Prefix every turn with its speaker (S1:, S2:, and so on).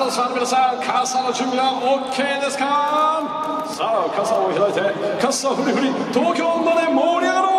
S1: ンサーの皆さん、傘の準備は OK ですか？さあ、傘を開いて、傘フリフリ、東京まで盛り上がろう。